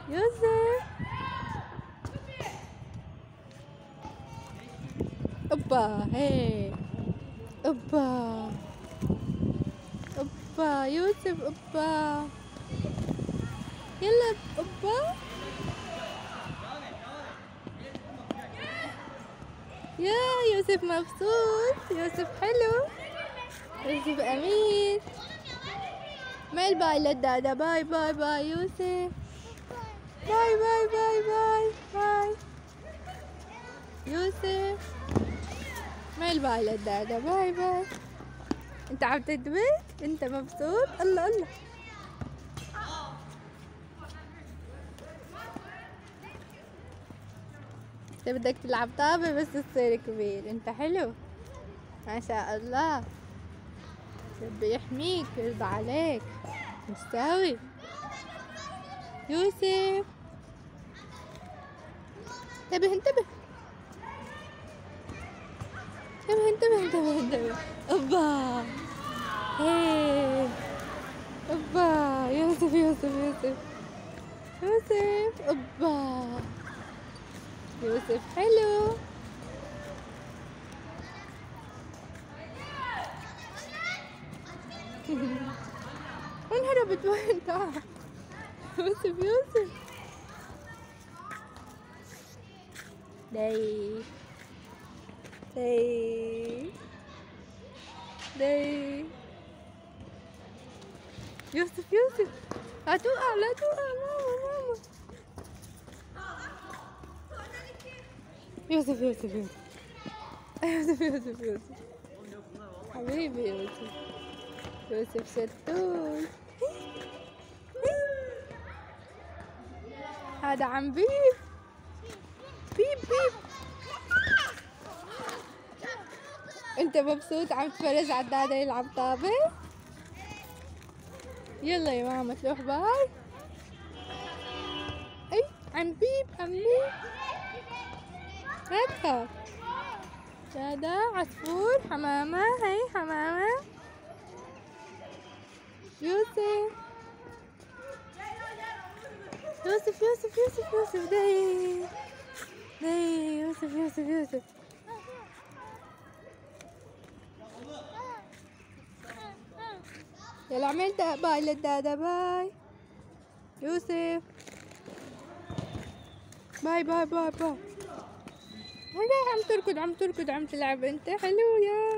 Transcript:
يوسف. اوبا هي. اوبا اوبا يوسف اوبا. يلا اوبا. يا يوسف مبسوط. يوسف حلو. يوسف امين. مال باي للدادا. باي باي باي يوسف. باي باي باي باي باي يوسف. مال باي للدادا. باي باي. انت عم تدبس؟ انت مبسوط؟ الله الله. انت بدك تلعب طابة بس تصير كبير. انت حلو ما شاء الله. ربي يحميك ويرضى عليك. مستوي يوسف. انتبه انتبه انتبه انتبه انتبه انتبه. اوبا هي. اوبا يوسف يوسف يوسف يوسف. اوبا يوسف حلو. وين هربت؟ وين؟ تعال يوسف يوسف. داي داي داي. يوسف يوسف لا توقع لا توقع. ماما يوسف يوسف يوسف يوسف يوسف يوسف حبيبي يوسف. يوسف شتول. هذا عم بيب بيب بيب. انت مبسوط عم تتفرج على الدادا يلعب طابة؟ يلا يا ماما تروح باي. اي عم بيب عم بيب. لا تخاف. دادا عصفور حمامة. هي حمامة. يوسف يوسف يوسف يوسف يوسف. داي داي يوسف يوسف يوسف. يلا عملت باي للدادا. باي يوسف. باي باي باي باي. هاي عم تركض عم تركض عم تلعب. انت حلو يا